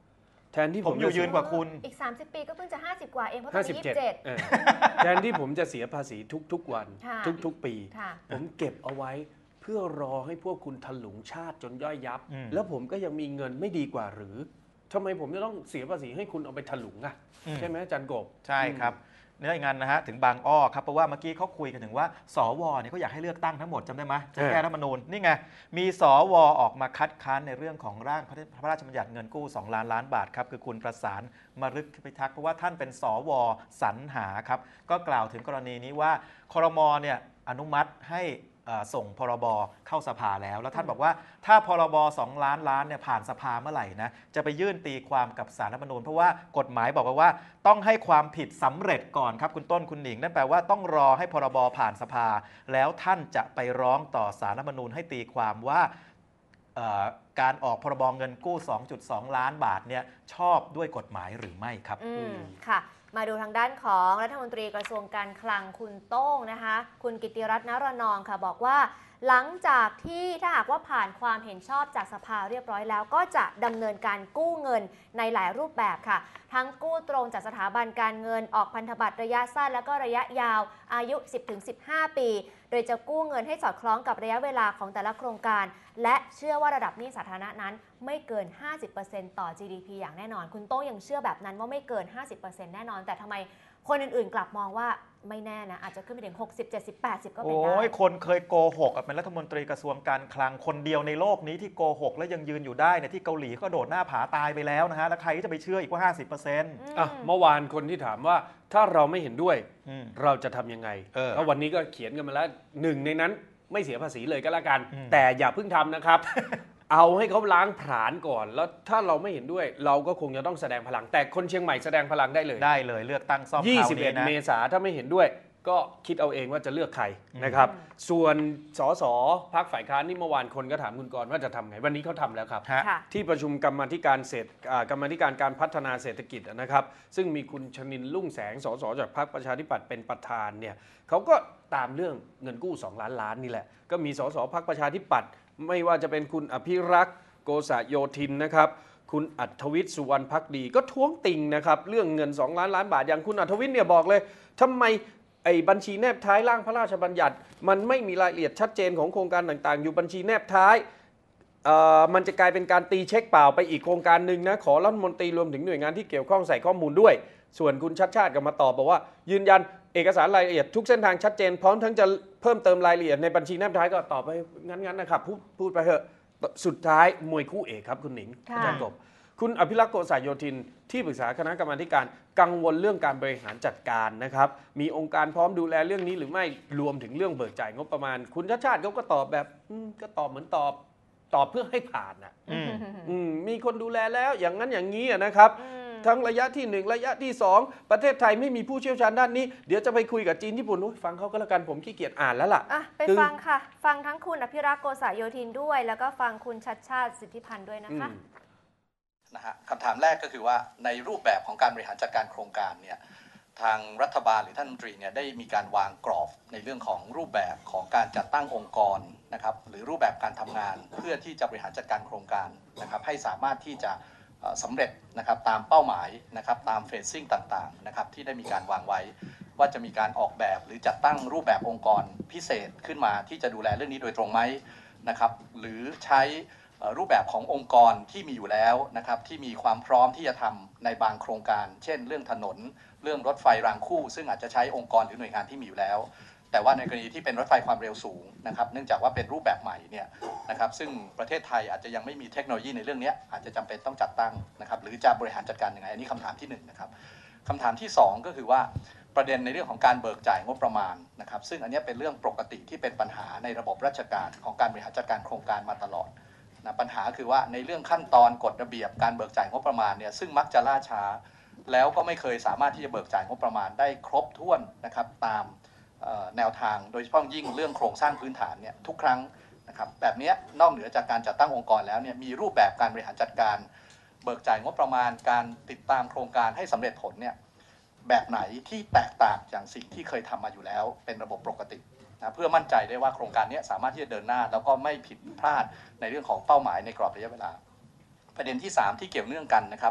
แทนที่ผมอยู่ยืนกว่าคุณอีก 30 ปีก็เพิ่งจะ 50 กว่าเองเพราะตอน 57 นี้27 แทนที่ผมจะเสียภาษีทุกๆวันค่ะทุกๆปีค่ะผมเก็บเอาไว้เพื่อรอให้พวกคุณถลุงชาติจนย่อยยับอืมแล้วผมก็ยังมีเงินไม่ดีกว่าหรือทำไมผมจะต้องเสียภาษีให้คุณเอาไปถลุงอ่ะใช่ไหมอาจารย์กบใช่ครับในอย่างนั้นนะฮะถึงบางอ้อครับเพราะว่าเมื่อกี้เขาคุยกันถึงว่าสวเนี่ยเขาอยากให้เลือกตั้งทั้งหมดจำได้ไหมจะแก้รัฐธรรมนูญนี่ไงมีสวออกมาคัดค้านในเรื่องของร่างพระราชบัญญัติเงินกู้2 ล้านล้านบาทครับคือคุณประสานมฤคพิทักษ์เพราะว่าท่านเป็นสวสรรหาครับก็กล่าวถึงกรณีนี้ว่าครมเนี่ยอนุมัติให้ส่งพรบเข้าสภาแล้วท่านบอกว่าถ้าพรบ2 ล้านล้านเนี่ยผ่านสภาเมื่อไหร่นะจะไปยื่นตีความกับศาลรัฐธรรมนูญเพราะว่ากฎหมายบอกว่าต้องให้ความผิดสำเร็จก่อนครับคุณต้นคุณหนิงนั่นแปลว่าต้องรอให้พรบผ่านสภาแล้วท่านจะไปร้องต่อศาลรัฐธรรมนูญให้ตีความว่าการออกพรบเงินกู้ 2.2 ล้านบาทเนี่ยชอบด้วยกฎหมายหรือไม่ครับค่ะมาดูทางด้านของรัฐมนตรีกระทรวงการคลังคุณโต้งนะคะคุณกิติรัตน์ นรนองค่ะบอกว่าหลังจากที่ถ้าหากว่าผ่านความเห็นชอบจากสภาเรียบร้อยแล้วก็จะดำเนินการกู้เงินในหลายรูปแบบค่ะทั้งกู้ตรงจากสถาบันการเงินออกพันธบัตรระยะสั้นและก็ระยะยาวอายุ 10-15 ปีโดยจะกู้เงินให้สอดคล้องกับระยะเวลาของแต่ละโครงการและเชื่อว่าระดับหนี้สาธารณะนั้นไม่เกิน 50% ต่อ GDP อย่างแน่นอนคุณโต้งยังเชื่อแบบนั้นว่าไม่เกิน 50% แน่นอนแต่ทำไมคนอื่นๆกลับมองว่าไม่แน่นะอาจจะขึ้นไปถึง60 70 80ก็เป็นได้โอ้ยคนเคยโกหกเป็นรัฐมนตรีกระทรวงการคลังคนเดียวในโลกนี้ที่โกหกและยังยืนอยู่ได้เนี่ยที่เกาหลีก็โดดหน้าผาตายไปแล้วนะฮะแล้วใครจะไปเชื่ออีกว่า 50% เมื่อวานคนที่ถามว่าถ้าเราไม่เห็นด้วยอืมเราจะทำยังไง แล้ววันนี้ก็เขียนกันมาแล้วหนึ่งในนั้นไม่เสียภาษีเลยก็แล้วกัน แต่อย่าเพิ่งทำนะครับ เอาให้เขาล้างผลาญก่อน แล้วถ้าเราไม่เห็นด้วย เราก็คงจะต้องแสดงพลัง แต่คนเชียงใหม่แสดงพลังได้เลยได้เลยเลือกตั้งซ่อมคราวนี้นะ 21 เมษาถ้าไม่เห็นด้วย ก็คิดเอาเองว่าจะเลือกใครนะครับ ส่วนสสพรรคฝ่ายค้านนี่เมื่อวานคนก็ถามคุณกรณ์ว่าจะทำไงวันนี้เขาทำแล้วครับฮะค่ะที่ประชุมกรรมาธิการการพัฒนาเศรษฐกิจนะครับซึ่งมีคุณชนินทร์ลุ่งแสงสสจากพรรคประชาธิปัตย์เป็นประธานเนี่ยเขาก็ตามเรื่องเงินกู้2 ล้านล้านนี่แหละก็มีสสพรรคประชาธิปัตย์ไม่ว่าจะเป็นคุณอภิรักษ์โกษโยธินนะครับคุณอัธวิทย์สุวรรณภักดีก็ท้วงติงนะครับเรื่องเงิน2 ล้านล้านบาทอย่างคุณอัธวิทย์เนี่ยบอกเลยทำไมไอ้บัญชีแนบท้ายร่างพระราชบัญญัติมันไม่มีรายละเอียดชัดเจนของโครงการต่างๆอยู่บัญชีแนบท้ายมันจะกลายเป็นการตีเช็คเปล่าไปอีกโครงการหนึ่งนะขอรัฐมนตรีรวมถึงหน่วยงานที่เกี่ยวข้องใส่ข้อมูลด้วยส่วนคุณชัดชาติก็มาตอบบอกว่ายืนยันเอกสารรายละเอียดทุกเส้นทางชัดเจนพร้อมทั้งจะเพิ่มเติมรายละเอียดในบัญชีแนบท้ายก็ตอบไปงั้นๆนะครับพูดไปเถอะสุดท้ายมวยคู่เอกครับคุณหนิงค่ะอาจารย์กบคุณอภิรักษ์โกษโยธินที่ปรึกษาคณะกรรมาธิการกังวลเรื่องการบริหารจัดการนะครับมีองค์การพร้อมดูแลเรื่องนี้หรือไม่รวมถึงเรื่องเบิกจ่ายงบประมาณคุณชัดชาติเขาก็ตอบแบบก็ตอบเหมือนตอบเพื่อให้ผ่านอ่ะมีคนดูแลแล้วอย่างนั้นอย่างนี้นะครับทั้งระยะที่1ระยะที่2ประเทศไทยไม่มีผู้เชี่ยวชาญด้านนี้เดี๋ยวจะไปคุยกับจีนญี่ปุ่นฟังเขาก็แล้วกันผมขี้เกียจอ่านแล้วล่ะไปฟังค่ะ ฟังทั้งคุณอภิรักษ์โกษโยธินด้วย แล้วก็ฟังคุณชัดชาติสิทธิพันธ์ด้วยนะคะนะฮะคำถามแรกก็คือว่าในรูปแบบของการบริหารจัดการโครงการเนี่ยทางรัฐบาลหรือท่านรัฐมนตรีเนี่ยได้มีการวางกรอบในเรื่องของรูปแบบของการจัดตั้งองค์กรนะครับหรือรูปแบบการทำงานเพื่อที่จะบริหารจัดการโครงการนะครับให้สามารถที่จะสำเร็จนะครับตามเป้าหมายนะครับตามเฟสซิ่งต่างๆนะครับที่ได้มีการวางไว้ว่าจะมีการออกแบบหรือจัดตั้งรูปแบบองค์กรพิเศษขึ้นมาที่จะดูแลเรื่องนี้โดยตรงไหมนะครับหรือใช้รูปแบบขององค์กรที่มีอยู่แล้วนะครับที่มีความพร้อมที่จะทำในบางโครงการเช่นเรื่องถนนเรื่องรถไฟรางคู่ซึ่งอาจจะใช้องค์กรหรือหน่วยงานที่มีอยู่แล้วแต่ว่าในกรณีที่เป็นรถไฟความเร็วสูงนะครับเนื่องจากว่าเป็นรูปแบบใหม่เนี่ยนะครับซึ่งประเทศไทยอาจจะยังไม่มีเทคโนโลยีในเรื่องนี้อาจจะจำเป็นต้องจัดตั้งนะครับหรือจะบริหารจัดการยังไงอันนี้คำถามที่1นะครับคำถามที่2ก็คือว่าประเด็นในเรื่องของการเบิกจ่ายงบประมาณนะครับซึ่งอันนี้เป็นเรื่องปกติที่เป็นปัญหาในระบบราชการของการบริหารจัดการโครงการมาตลอดปัญหาคือว่าในเรื่องขั้นตอนกฎระเบียบการเบิกจ่ายงบประมาณเนี่ยซึ่งมักจะล่าช้าแล้วก็ไม่เคยสามารถที่จะเบิกจ่ายงบประมาณได้ครบถ้วนนะครับตามแนวทางโดยเฉพาะยิ่งเรื่องโครงสร้างพื้นฐานเนี่ยทุกครั้งนะครับแบบนี้นอกเหนือจากการจัดตั้งองค์กรแล้วเนี่ยมีรูปแบบการบริหารจัดการเบิกจ่ายงบประมาณการติดตามโครงการให้สำเร็จผลเนี่ยแบบไหนที่แตกต่างจากสิ่งที่เคยทำมาอยู่แล้วเป็นระบบปกตินะเพื่อมั่นใจได้ว่าโครงการนี้สามารถที่จะเดินหน้าแล้วก็ไม่ผิดพลาดในเรื่องของเป้าหมายในกรอบระยะเวลาประเด็นที่3ที่เกี่ยวเนื่องกันนะครับ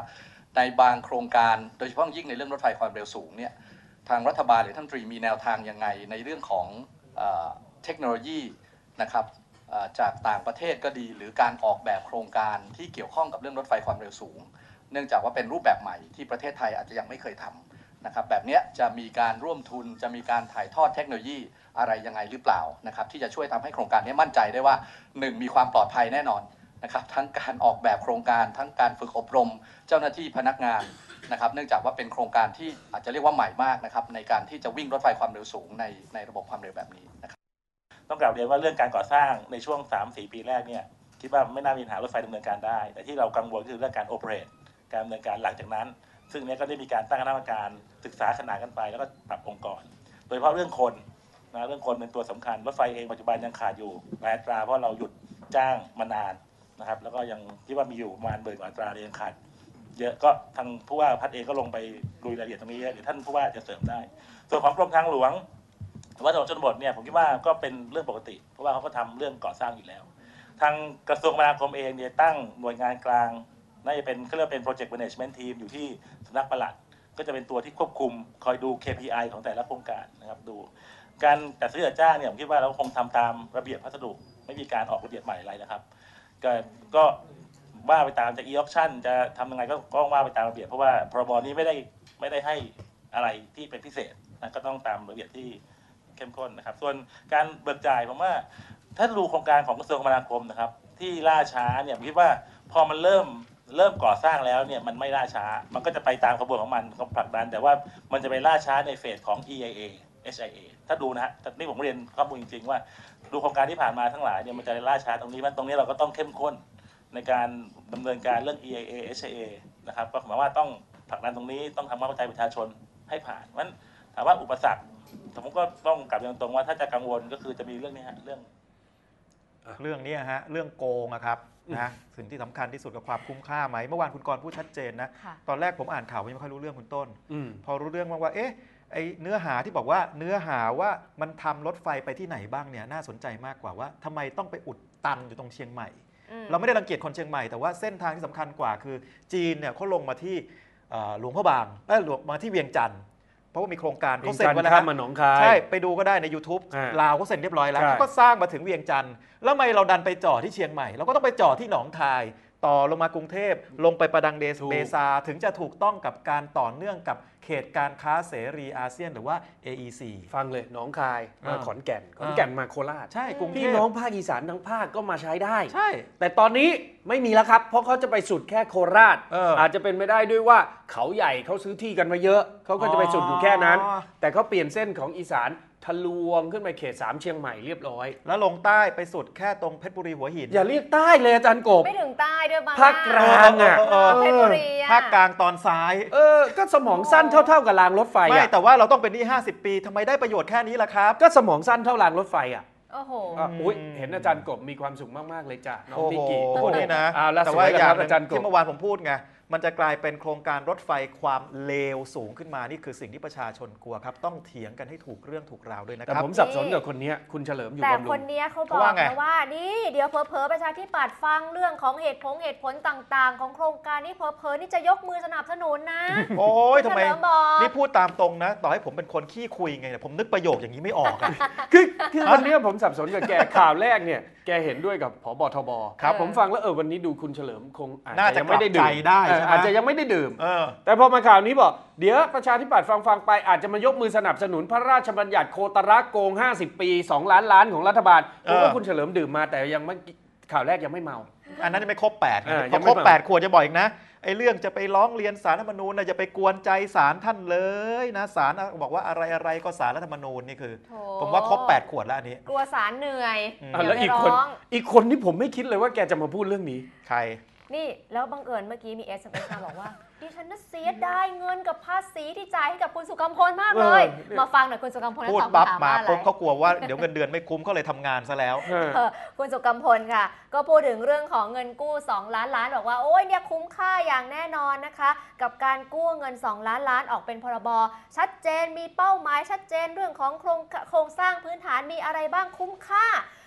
ในบางโครงการโดยเฉพาะยิ่งในเรื่องรถไฟความเร็วสูงเนี่ยทางรัฐบาลหรือท่านรัฐมนตรีมีแนวทางยังไงในเรื่องของเทคโนโลยีนะครับจากต่างประเทศก็ดีหรือการออกแบบโครงการที่เกี่ยวข้องกับเรื่องรถไฟความเร็วสูงเนื่องจากว่าเป็นรูปแบบใหม่ที่ประเทศไทยอาจจะยังไม่เคยทำนะครับแบบนี้จะมีการร่วมทุนจะมีการถ่ายทอดเทคโนโลยีอะไรยังไงหรือเปล่านะครับที่จะช่วยทำให้โครงการนี้มั่นใจได้ว่า 1. มีความปลอดภัยแน่นอนนะครับทั้งการออกแบบโครงการทั้งการฝึกอบรมเจ้าหน้าที่พนักงานนะครับเนื่องจากว่าเป็นโครงการที่อาจจะเรียกว่าใหม่มากนะครับในการที่จะวิ่งรถไฟความเร็วสูงในระบบความเร็วแบบนี้นะครับต้องกล่าวเรียนว่าเรื่องการก่อสร้างในช่วง 3-4 ปีแรกเนี่ยคิดว่าไม่น่ามีปัญหารถไฟดำเนินการได้แต่ที่เรากังวลคือเรื่องการโอเปเรตการดำเนินการหลังจากนั้นซึ่งนี้ก็ได้มีการตั้งคณะกรรมการศึกษาขนานกันไปแล้วก็ปรับองค์กรโดยเฉพาะเรื่องคนนะเรื่องคนเป็นตัวสำคัญรถไฟเองปัจจุบันยังขาดอยู่หลายอัตราเพราะเราหยุดจ้างมานานนะครับแล้วก็ยังคิดว่ามีอยู่ประมาณ10,000 อัตรายังขาดเยอะก็ทางผู้ว่าพัฒน์เองก็ลงไปลุยรายละเอียดตรงนี้เยอะเดี๋ยวท่านผู้ว่าจะเสริมได้ส่วนของกรมทางหลวงหรือว่าถนนชนบทเนี่ยผมคิดว่าก็เป็นเรื่องปกติเพราะว่าเขาก็ทำเรื่องก่อสร้างอยู่แล้วทางกระทรวงคมนาคมเองเนี่ยตั้งหน่วยงานกลางน่าจะเป็นเขาเรียกเป็น project management team อยู่ที่สำนักปลัดก็จะเป็นตัวที่ควบคุมคอยดู KPI ของแต่ละโครงการนะครับดูการจัดซื้อจัดจ้างเนี่ยผมคิดว่าเราคงทำตามระเบียบพัสดุไม่มีการออกระเบียบใหม่อะไรนะครับก็ว่าไปตามจะ e-auction จะทำยังไงก็ว่าไปตามระเบียบเพราะว่าพรบนี้ไม่ได้ให้อะไรที่เป็นพิเศษนะก็ต้องตามระเบียบที่เข้มข้นนะครับส่วนการเบิกจ่ายผมว่าถ้าดูโครงการของกระทรวงคมนาคมนะครับที่ล่าช้าเนี่ยผมคิดว่าพอมันเริ่มก่อสร้างแล้วเนี่ยมันไม่ล่าช้ามันก็จะไปตามกระบวนของมันก็ผลักดันแต่ว่ามันจะไปล่าช้าในเฟสของ EIA HIA ถ้าดูนะฮะนี่ผมเรียนข้อมูลจริงๆว่าดูโครงการที่ผ่านมาทั้งหลายเนี่ยมันจะล่าช้าตรงนี้เราก็ต้องเข้มข้นในการดำเนินการเรื่อง EIA HIA นะครับก็หมายว่าต้องผลักดันตรงนี้ต้องทำความเข้าใจประชาชนให้ผ่านเพราะฉะนั้นถามว่าอุปสรรคผมก็ต้องกลับเรียนตรงว่าถ้าจะกังวลก็คือจะมีเรื่องนี้ฮะเรื่องนี้ฮะเรื่องโกงครับนะสิ่งที่สำคัญที่สุดกับความคุ้มค่าไหมเมื่อวานคุณกรณ์พูดชัดเจนนะตอนแรกผมอ่านข่าวไม่ค่อยรู้เรื่องคุณต้นพอรู้เรื่องว่าเอ๊ะไอเนื้อหาที่บอกว่าเนื้อหาว่ามันทำรถไฟไปที่ไหนบ้างเนี่ยน่าสนใจมากกว่าว่าทำไมต้องไปอุดตันอยู่ตรงเชียงใหม่เราไม่ได้รังเกียจคนเชียงใหม่แต่ว่าเส้นทางที่สำคัญกว่าคือจีนเนี่ยเขาลงมาที่หลวงพระบางหลวงมาที่เวียงจันทร์เพราะว่ามีโครงการเขาเซ็นไว้แล้วนะใช่ไปดูก็ได้ใน YouTube ลาวเขาเซ็นเรียบร้อยแล้วเขาก็สร้างมาถึงเวียงจันทร์แล้วทำไมเราดันไปจ่อที่เชียงใหม่เราก็ต้องไปจ่อที่หนองคายต่อลงมากรุงเทพลงไปประดังเบซาถึงจะถูกต้องกับการต่อเนื่องกับเขตการค้าเสรีอาเซียนหรือว่า AEC ฟังเลยหนองคายมาขอนแก่นมาโคราชใช่กรุงเทพพี่น้องภาคอีสานทั้งภาคก็มาใช้ได้ใช่แต่ตอนนี้ไม่มีแล้วครับเพราะเขาจะไปสุดแค่โคราชอาจจะเป็นไม่ได้ด้วยว่าเขาใหญ่เขาซื้อที่กันมาเยอะเขาก็จะไปสุดอยู่แค่นั้นแต่เขาเปลี่ยนเส้นของอีสานทะลวงขึ้นไปเขต3เชียงใหม่เรียบร้อยแล้วลงใต้ไปสุดแค่ตรงเพชรบุรีหัวหินอย่าเรียกใต้เลยอาจารย์กบไม่ถึงใต้ด้วยบางภาคกลางเพชรบุรีภาคกลางตอนซ้ายก็สมองสั้นเท่ากับรางรถไฟไม่แต่ว่าเราต้องเป็นหนี้50 ปีทำไมได้ประโยชน์แค่นี้ล่ะครับก็สมองสั้นเท่ารางรถไฟโอ้โหเห็นอาจารย์กบมีความสุขมากๆเลยจ้ะน้องนิกิโอ้โหนี่นะแต่ว่าอย่างอาจารย์กบที่เมื่อวานผมพูดไงมันจะกลายเป็นโครงการรถไฟความเลวสูงขึ้นมานี่คือสิ่งที่ประชาชนกลัวครับต้องเถียงกันให้ถูกเรื่องถูกราวด้วยนะครับแต่ผมสับสนกับคนนี้คุณเฉลิมอยู่บำรุงแต่คนนี้เขาบอกนะว่านี่เดี๋ยวเผลอประชาธิปัตย์ฟังเรื่องของเหตุผลต่างๆของโครงการนี้เผลอนี่จะยกมือสนับสนุนนะโอ้ยทำไมนี่พูดตามตรงนะต่อให้ผมเป็นคนขี้คุยไงผมนึกประโยคอย่างนี้ไม่ออกคือวันนี้ผมสับสนกับแกข่าวแรกเนี่ยแกเห็นด้วยกับผบทบครับผมฟังแล้ววันนี้ดูคุณเฉลิมคงอาจจะยังไม่ได้ดื่มอาจจะยังไม่ได้ดื่มแต่พอมาข่าวนี้บอกเดี๋ยวประชาธิปัตย์ฟังไปอาจจะมายกมือสนับสนุนพระราชบัญญัติโคตรโกง50 ปี2 ล้านล้านของรัฐบาลเพราะว่าคุณเฉลิมดื่มมาแต่ยังไม่ข่าวแรกยังไม่เมาอันนั้นยังไม่ครบ8พอครบ8ขวดจะบอกอีกนะไอ้เรื่องจะไปร้องเรียนศาลรัฐธรรมนูญจะไปกวนใจศาลท่านเลยนะศาลบอกว่าอะไรก็ศาลรัฐธรรมนูญนี่คือผมว่าครบ8ขวดแล้วอันนี้กลัวศาลเหนื่อยแล้วอีกคนที่ผมไม่คิดเลยว่าแกจะมาพูดเรื่องนี้ใครนี่แล้วบังเอิญเมื่อกี้มี SMS มาบอกว่าดิฉันน่ะเสียดายเงินกับภาษีที่จ่ายให้กับคุณสุกัมพลมากเลยมาฟังหน่อยคุณสุกัมพลพูดปั๊บมาปุ๊บเขากลัวว่าเดี๋ยวเงินเดือนไม่คุ้มเขาเลยทำงานซะแล้วคุณสุกัมพลค่ะก็พูดถึงเรื่องของเงินกู้2 ล้านล้านบอกว่าโอ้ยเนี่ยคุ้มค่าอย่างแน่นอนนะคะกับการกู้เงิน2 ล้านล้านออกเป็นพรบชัดเจนมีเป้าหมายชัดเจนเรื่องของโครงสร้างพื้นฐานมีอะไรบ้างคุ้มค่า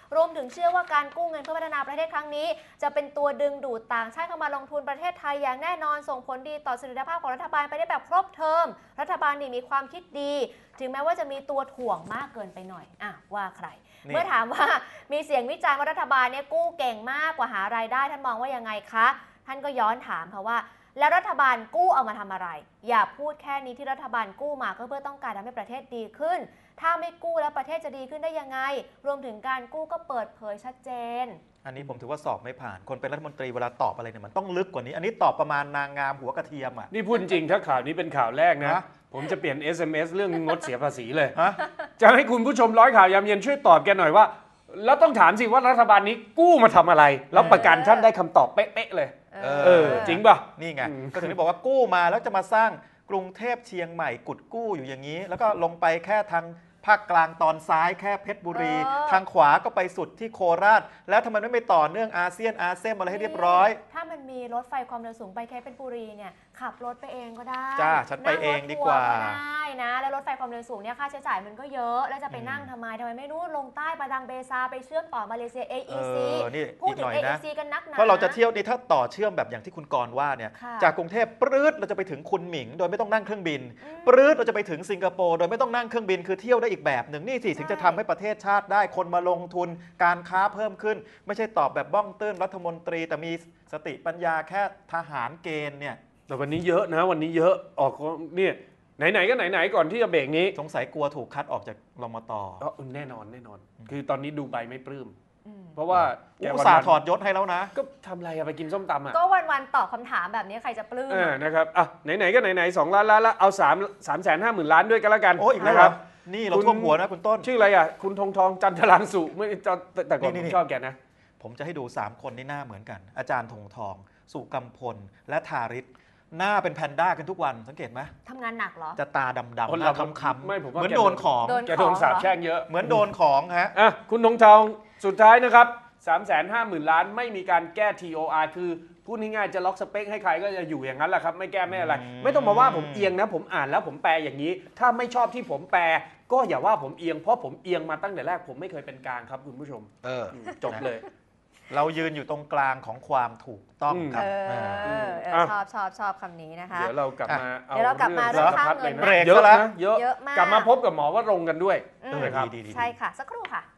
รวมถึงเชื่อว่าการกู้เงินเพื่อพัฒนาประเทศครั้งนี้จะเป็นตัวดึงดูดต่างชาติเข้ามาลงทุนประเทศไทยอย่างแน่นอนส่งผลดีต่อเสถียรภาพของรัฐบาลไปได้แบบครบเทอมรัฐบาลนี่มีความคิดดีถึงแม้ว่าจะมีตัวถ่วงมากเกินไปหน่อยว่าใครเมื่อถามว่ามีเสียงวิจารณ์ว่ารัฐบาลเนี่ยกู้เก่งมากกว่าหารายได้ท่านมองว่ายังไงคะท่านก็ย้อนถามค่ะว่าแล้วรัฐบาลกู้เอามาทำอะไรอย่าพูดแค่นี้ที่รัฐบาลกู้มาก็เพื่อต้องการทำให้ประเทศดีขึ้นถ้าไม่กู้แล้วประเทศจะดีขึ้นได้ยังไงรวมถึงการกู้ก็เปิดเผยชัดเจนอันนี้ผมถือว่าสอบไม่ผ่านคนเป็นรัฐมนตรีเวลาตอบอะไรเนี่ยมันต้องลึกกว่านี้อันนี้ตอบประมาณนางงามหัวกระเทียมอ่ะนี่พูดจริงถ้าข่าวนี้เป็นข่าวแรกนะผมจะเปลี่ยน SMS เรื่องงดเสียภาษีเลยจะให้คุณผู้ชมร้อยข่าวยามเย็นช่วยตอบแกหน่อยว่าแล้วต้องถามสิว่ารัฐบาลนี้กู้มาทำอะไรแล้วประกันท่านได้คำตอบเป๊ะๆเลยจริงป่ะนี่ไงก็ถึงได้บอกว่ากู้มาแล้วจะมาสร้างกรุงเทพเชียงใหม่กุดกู้อยู่อย่างนี้แล้วก็ลงไปแค่ทางภาคกลางตอนซ้ายแค่เพชรบุรีทางขวาก็ไปสุดที่โคราชแล้วทำไมไม่ไปต่อเนื่องอาเซียนอาเซมอะไรให้เรียบร้อยถ้ามันมีรถไฟความเร็วสูงไปแค่เพชรบุรีเนี่ยขับรถไปเองก็ได้จ้าฉันไปเองดีกว่าได้นะแล้วรถไฟความเร็วสูงเนี่ยค่าใช้จ่ายมันก็เยอะแล้วจะไปนั่งทำไมไม่รู้ลงใต้ไปทางเบซาไปเชื่อมต่อมาเลเซีย AEC พูดถึง AEC กันนักหนาเพราะเราจะเที่ยวนี่ถ้าต่อเชื่อมแบบอย่างที่คุณกรณ์ว่าเนี่ยจากกรุงเทพปรื๊ดเราจะไปถึงคุนหมิงโดยไม่ต้องนั่งเครื่องบินปรื๊ดเราจะไปถึงสิงคโปร์โดยไม่ต้องนั่งเครื่องบินคือเที่ยวได้อีกแบบหนึ่งนี่สิถึงจะทำให้ประเทศชาติได้คนมาลงทุนการค้าเพิ่มขึ้นไม่ใช่ตอบแบบบ้องตื้นรัฐมนตรีแต่มีสติปัญญาแค่ทหารเกณฑ์เนี่ยแต่วันนี้เยอะนะวันนี้เยอะออกเนี่ยไหนๆก็ไหนๆก่อนที่จะเบรกนี้สงสัยกลัวถูกคัดออกจากรมต. แน่นอนคือตอนนี้ดูใบไม่ปลื้มเพราะว่าอุตส่าห์ถอดยศให้แล้วนะก็ทำอะไรไปกินส้มตำก็วันๆตอบคำถามแบบนี้ใครจะปลื้มนะครับไหนๆก็ไหนๆ2 ล้านแล้วเอา350,000 ล้านด้วยกันแล้วกันโอ้อีกนะครับนี่เราท่วมหัวนะคุณต้นชื่ออะไรอ่ะคุณธงทองจันทรังสุไม่แต่ก่อนผมชอบแกนะผมจะให้ดู3คนที่หน้าเหมือนกันอาจารย์ธงทองสุกำพลและทาริศหน้าเป็นแพนด้ากันทุกวันสังเกตไหมทำงานหนักเหรอจะตาดำๆหน้าคำๆเหมือนโดนของแกโดนสาปแช่งเยอะเหมือนโดนของฮะคุณธงทองสุดท้ายนะครับ350,000 ล้านไม่มีการแก้ TOR คือพูดง่ายๆจะล็อกสเปคให้ใครก็จะอยู่อย่างนั้นแหละครับไม่แก้ไม่อะไรไม่ต้องมาว่าผมเอียงนะผมอ่านแล้วผมแปลอย่างนี้ถ้าไม่ชอบที่ผมแปลก็อย่าว่าผมเอียงเพราะผมเอียงมาตั้งแต่แรกผมไม่เคยเป็นกลางครับคุณผู้ชมจบเลยเรายืนอยู่ตรงกลางของความถูกต้องครับชอบคำนี้นะคะเดี๋ยวเรากลับมาเรื่องค่าเงินเบรกเยอะแล้วเยอะกลับมาพบกับหมอว่ารงกันด้วยใช่ค่ะสักครู่ค่ะ